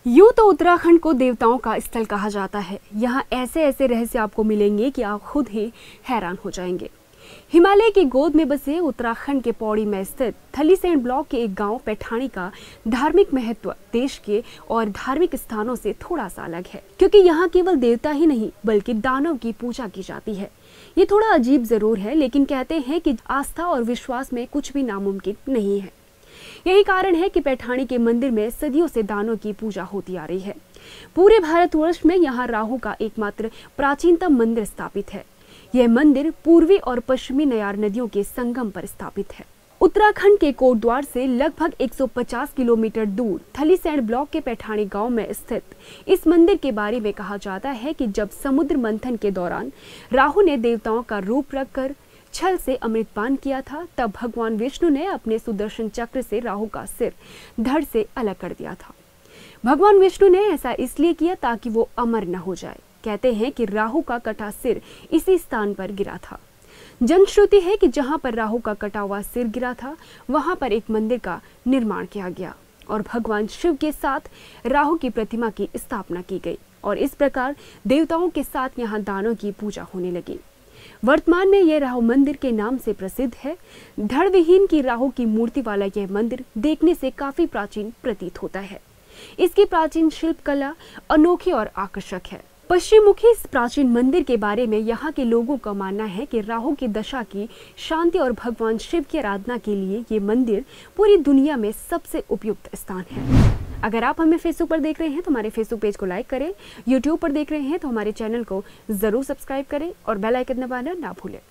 यूं तो उत्तराखंड को देवताओं का स्थल कहा जाता है। यहाँ ऐसे ऐसे रहस्य आपको मिलेंगे कि आप खुद ही हैरान हो जाएंगे। हिमालय की गोद में बसे उत्तराखंड के पौड़ी में स्थित थलीसैंण ब्लॉक के एक गांव पैठाणी का धार्मिक महत्व देश के और धार्मिक स्थानों से थोड़ा सा अलग है, क्योंकि यहाँ केवल देवता ही नहीं बल्कि दानव की पूजा की जाती है। ये थोड़ा अजीब जरूर है, लेकिन कहते हैं कि आस्था और विश्वास में कुछ भी नामुमकिन नहीं है। यही कारण है कि पैठाणी के मंदिर में सदियों से दानों की पूजा होती आ रही है। पूरे भारतवर्ष में यहाँ राहु का एकमात्र प्राचीनतम मंदिर स्थापित है। यह मंदिर पूर्वी और पश्चिमी नयार नदियों के संगम पर स्थापित है। उत्तराखंड के कोटद्वार से लगभग 150 किलोमीटर दूर थलीसैंण ब्लॉक के पैठाणी गांव में स्थित इस मंदिर के बारे में कहा जाता है कि जब समुद्र मंथन के दौरान राहु ने देवताओं का रूप रखकर छल से अमृतपान किया था, तब भगवान विष्णु ने अपने सुदर्शन चक्र से राहु का सिर धड़ से अलग कर दिया था। भगवान विष्णु ने ऐसा इसलिए किया ताकि वो अमर न हो जाए। कहते हैं कि राहु का कटा सिर इसी स्थान पर गिरा था। जनश्रुति है कि जहां पर राहु का कटा हुआ सिर गिरा था, वहां पर एक मंदिर का निर्माण किया गया और भगवान शिव के साथ राहु की प्रतिमा की स्थापना की गई और इस प्रकार देवताओं के साथ यहाँ दानों की पूजा होने लगी। वर्तमान में यह राहु मंदिर के नाम से प्रसिद्ध है। धड़ विहीन की राहु की मूर्ति वाला यह मंदिर देखने से काफी प्राचीन प्रतीत होता है। इसकी प्राचीन शिल्प कला अनोखी और आकर्षक है। पश्चिम मुखी इस प्राचीन मंदिर के बारे में यहाँ के लोगों का मानना है कि राहु की दशा की शांति और भगवान शिव की आराधना के लिए ये मंदिर पूरी दुनिया में सबसे उपयुक्त स्थान है। अगर आप हमें फेसबुक पर देख रहे हैं तो हमारे फेसबुक पेज को लाइक करें, यूट्यूब पर देख रहे हैं तो हमारे चैनल को जरूर सब्सक्राइब करें और बेल आइकन दबाना ना भूलें।